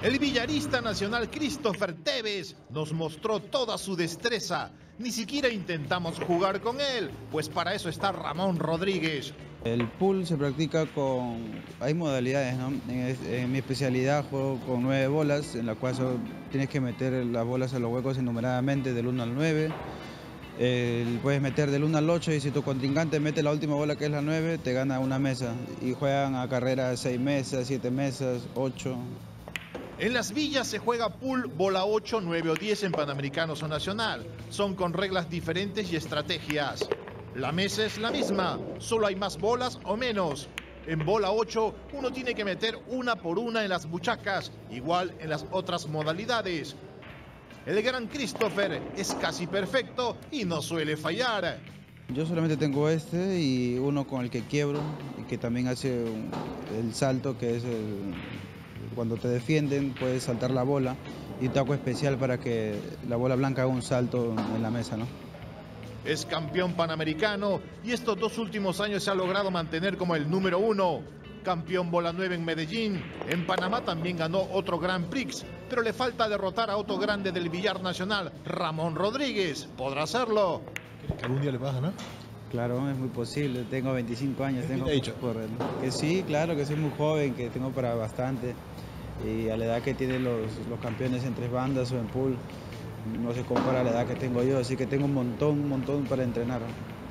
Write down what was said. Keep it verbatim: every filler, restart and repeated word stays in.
El billarista nacional Christopher Tevez nos mostró toda su destreza. Ni siquiera intentamos jugar con él, pues para eso está Ramón Rodríguez. El pool se practica con... hay modalidades, ¿no? En, en mi especialidad juego con nueve bolas, en la cual so, tienes que meter las bolas a los huecos enumeradamente del uno al nueve. Eh, puedes meter del uno al ocho y si tu contrincante mete la última bola que es la nueve, te gana una mesa. Y juegan a carreras seis mesas, siete mesas, ocho. En las villas se juega pool, bola ocho, nueve o diez en Panamericanos o Nacional. Son con reglas diferentes y estrategias. La mesa es la misma, solo hay más bolas o menos. En bola ocho uno tiene que meter una por una en las buchacas, igual en las otras modalidades. El gran Christopher es casi perfecto y no suele fallar. Yo solamente tengo este y uno con el que quiebro y que también hace un, el salto, que es el, cuando te defienden puedes saltar la bola, y un taco especial para que la bola blanca haga un salto en la mesa, ¿no? Es campeón panamericano y estos dos últimos años se ha logrado mantener como el número uno. Campeón bola nueve en Medellín. En Panamá también ganó otro Grand Prix, pero le falta derrotar a otro grande del billar nacional, Ramón Rodríguez. ¿Podrá hacerlo? ¿Crees que algún día le vas a ganar? Claro, es muy posible. Tengo veinticinco años. Tengo ¿Qué te ha dicho? Por, que sí, claro, que soy muy joven, que tengo para bastante. Y a la edad que tienen los, los campeones en tres bandas o en pool, no se compara a la edad que tengo yo, así que tengo un montón, un montón para entrenar.